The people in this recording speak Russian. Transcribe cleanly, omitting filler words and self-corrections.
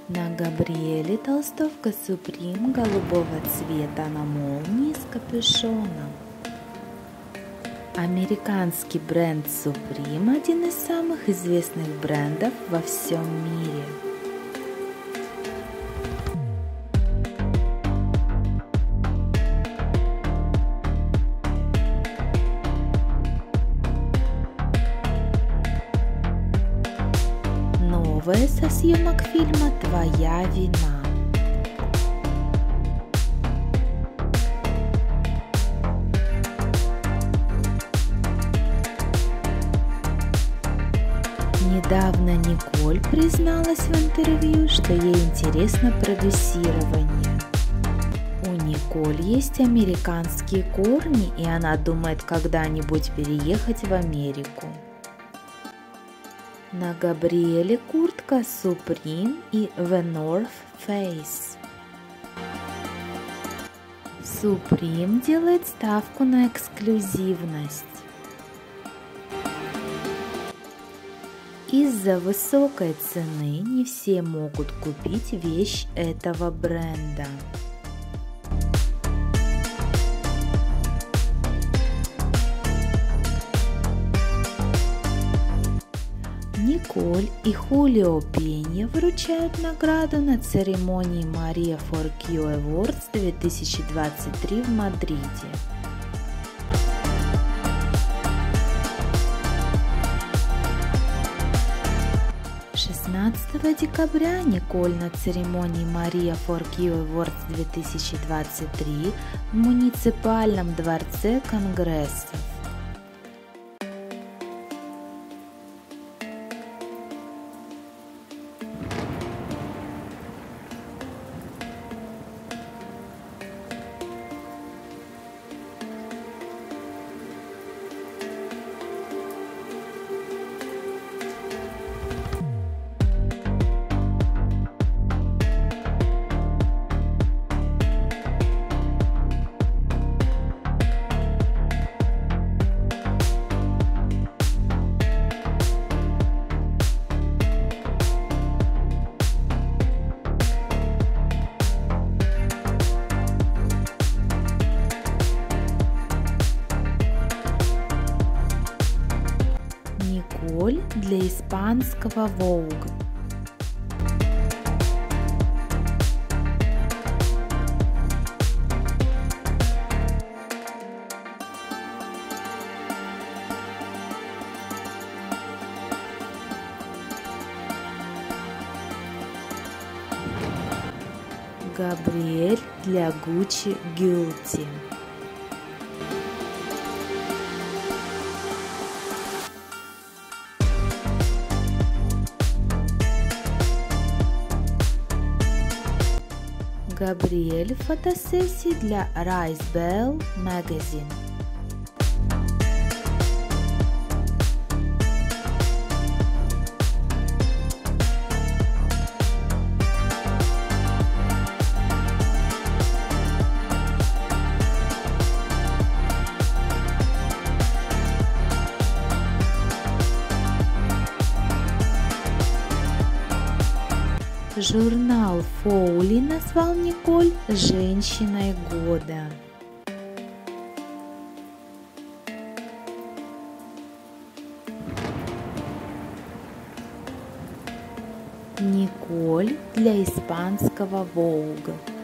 На Габриэле толстовка Supreme голубого цвета на молнии с капюшоном. Американский бренд Supreme – один из самых известных брендов во всем мире. Новое со съемок фильма «Твоя вина». Недавно Николь призналась в интервью, что ей интересно продюсирование. У Николь есть американские корни, и она думает когда-нибудь переехать в Америку. На Габриэле куртка Supreme и The North Face. Supreme делает ставку на эксклюзивность. Из-за высокой цены не все могут купить вещь этого бренда. Николь и Хулио Пенья вручают награду на церемонии Maria for Q Awards 2023 в Мадриде. 16 декабря Николь на церемонии Maria for Q Awards 2023 в муниципальном дворце конгрессов. Николь для испанского Vogue. Габриэль для Gucci Guilty. Габриэль фотосессии для Rise Bell Magazine. Журнал Фоули назвал Николь «Женщиной года». Николь для испанского Vogue.